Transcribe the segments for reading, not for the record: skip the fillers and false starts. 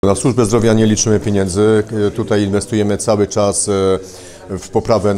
Na służbę zdrowia nie liczymy pieniędzy. Tutaj inwestujemy cały czas w poprawę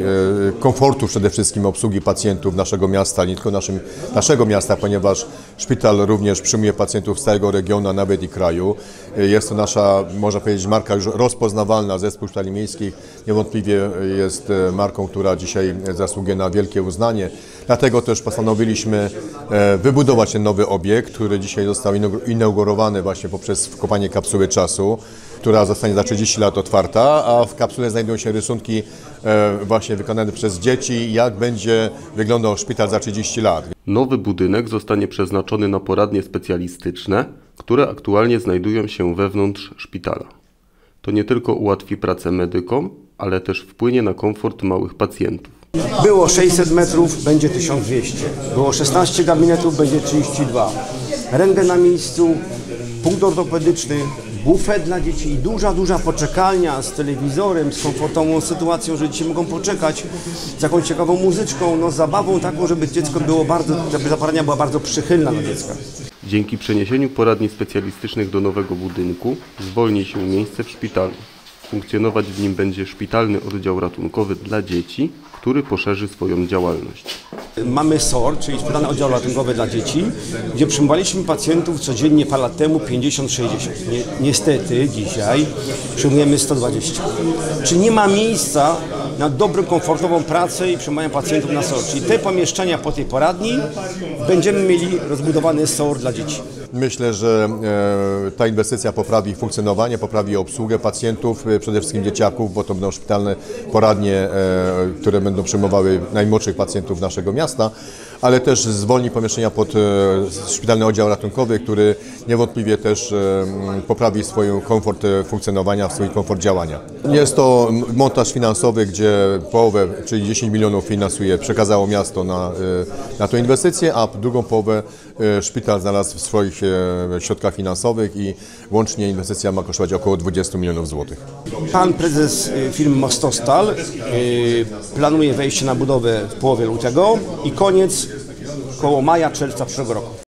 komfortu przede wszystkim obsługi pacjentów naszego miasta, nie tylko naszego miasta, ponieważ szpital również przyjmuje pacjentów z całego regionu, a nawet i kraju. Jest to nasza, można powiedzieć, marka już rozpoznawalna. Zespół Szpitali Miejskich niewątpliwie jest marką, która dzisiaj zasługuje na wielkie uznanie. Dlatego też postanowiliśmy wybudować ten nowy obiekt, który dzisiaj został inaugurowany właśnie poprzez wkopanie kapsuły czasu, która zostanie za 30 lat otwarta, a w kapsule znajdują się rysunki właśnie wykonane przez dzieci, jak będzie wyglądał szpital za 30 lat. Nowy budynek zostanie przeznaczony na poradnie specjalistyczne, które aktualnie znajdują się wewnątrz szpitala. To nie tylko ułatwi pracę medykom, ale też wpłynie na komfort małych pacjentów. Było 600 metrów, będzie 1200. Było 16 gabinetów, będzie 32. Rentgen na miejscu, punkt ortopedyczny, bufet dla dzieci i duża poczekalnia z telewizorem, z komfortową sytuacją, że dzieci mogą poczekać z jakąś ciekawą muzyczką, z zabawą taką, żeby dziecko było żeby zaparania była bardzo przychylna dla dziecka. Dzięki przeniesieniu poradni specjalistycznych do nowego budynku zwolni się miejsce w szpitalu. Funkcjonować w nim będzie szpitalny oddział ratunkowy dla dzieci, który poszerzy swoją działalność. Mamy SOR, czyli Szpitalny Oddział Ratunkowy dla Dzieci, gdzie przyjmowaliśmy pacjentów codziennie parę lat temu 50-60. Niestety dzisiaj przyjmujemy 120. Czyli nie ma miejsca na dobrą, komfortową pracę i przyjmowanie pacjentów na SOR. Czyli te pomieszczenia po tej poradni będziemy mieli rozbudowany SOR dla dzieci. Myślę, że ta inwestycja poprawi funkcjonowanie, poprawi obsługę pacjentów, przede wszystkim dzieciaków, bo to będą szpitalne poradnie, które będą przyjmowały najmłodszych pacjentów naszego miasta, ale też zwolni pomieszczenia pod szpitalny oddział ratunkowy, który niewątpliwie też poprawi swój komfort funkcjonowania, swój komfort działania. Jest to montaż finansowy, gdzie połowę, czyli 10 milionów przekazało miasto na tę inwestycję, a drugą połowę szpital znalazł w swoich środkach finansowych i łącznie inwestycja ma kosztować około 20 milionów złotych. Pan prezes firmy Mostostal planuje wejście na budowę w połowie lutego i koniec koło maja, czerwca przyszłego roku.